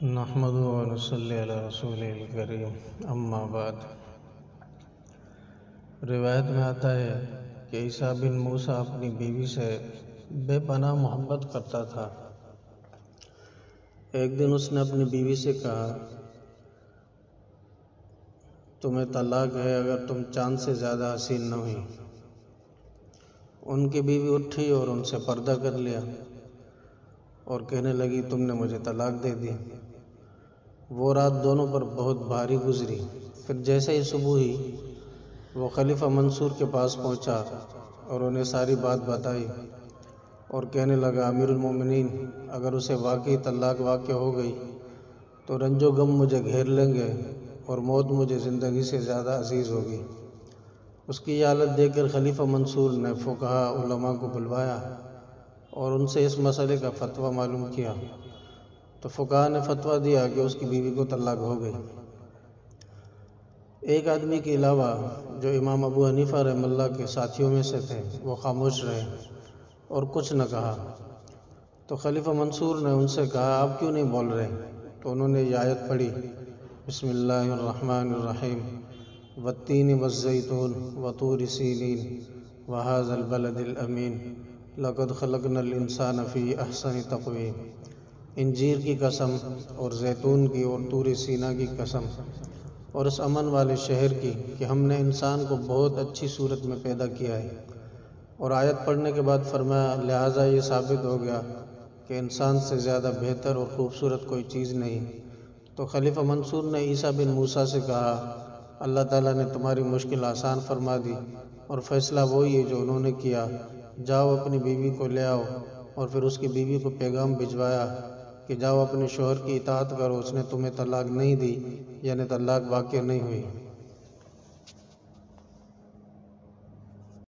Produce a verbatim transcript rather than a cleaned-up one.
نحمده ونصلي علی رسول الکریم اما بعد۔ روایت میں آتا ہے کہ عیسیٰ بن موسیٰ اپنی بیوی سے بے پناہ محبت کرتا تھا۔ ایک دن اس نے اپنی بیوی سے کہا، تمہیں طلاق ہے اگر تم چاند سے زیادہ حسین نہ ہوئی۔ ان کی بیوی اٹھی اور ان سے پردہ کر لیا اور کہنے لگی، تم نے مجھے طلاق دے دی۔ وہ رات دونوں پر بہت بھاری گزری۔ پھر جیسے ہی صبح ہوئی وہ خلیفہ منصور کے پاس پہنچا اور انہیں ساری بات بتائی اور کہنے لگا، امیر المومنین، اگر اسے واقعی طلاق واقع ہو گئی تو رنج و غم مجھے گھیر لیں گے اور موت مجھے زندگی سے زیادہ عزیز ہوگی۔ اس کی یہ حالت دیکھ کر خلیفہ منصور نے فقہاء علماء کو بلوایا اور ان سے اس مسئلے کا فتویٰ معلوم کیا تو فقہاء نے فتویٰ دیا کہ اس کی بیوی کو طلاق ہو گئی۔ ایک آدمی کے علاوہ جو امام ابو حنیفہ رحمہ اللہ کے ساتھیوں میں سے تھے وہ خاموش رہے اور کچھ نہ کہا۔ تو خلیفہ منصور نے ان سے کہا، آپ کیوں نہیں بول رہے؟ تو انہوں نے یہ آیت پڑھی، بسم اللہ الرحمن الرحیم، والتین والزیتون وطور سینین وہذا البلد الامین لقد خلقنا الانسان فی احسن تقویم۔ انجیر کی قسم اور زیتون کی اور طور سینا کی قسم اور اس امن والے شہر کی کہ ہم نے انسان کو بہت اچھی صورت میں پیدا کیا ہے۔ اور آیت پڑھنے کے بعد فرمایا، لہٰذا یہ ثابت ہو گیا کہ انسان سے زیادہ بہتر اور خوبصورت کوئی چیز نہیں۔ تو خلیفہ منصور نے عیسیٰ بن موسیٰ سے کہا، اللہ تعالیٰ نے تمہاری مشکل آسان فرما دی اور فیصلہ وہی ہے جو انہوں نے کیا۔ جاؤ اپنی بیوی کو لے آؤ۔ اور پھر اس کی بیوی کو پیغام بھجوایا کہ جاؤ اپنے شوہر کی اطاعت کرو، اس نے تمہیں طلاق نہیں دی، یعنی طلاق واقع نہیں ہوئی۔